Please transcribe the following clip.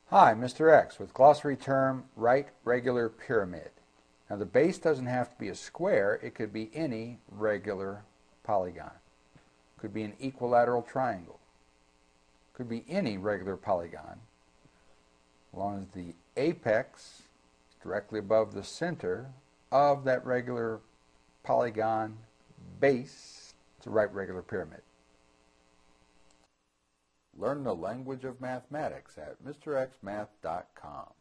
Hi, Mr. X with glossary term right regular pyramid. Now the base doesn't have to be a square, it could be any regular polygon. Could be an equilateral triangle. Could be any regular polygon. As long as the apex is directly above the center of that regular polygon base, it's a right regular pyramid. Learn the language of mathematics at MrXmath.com.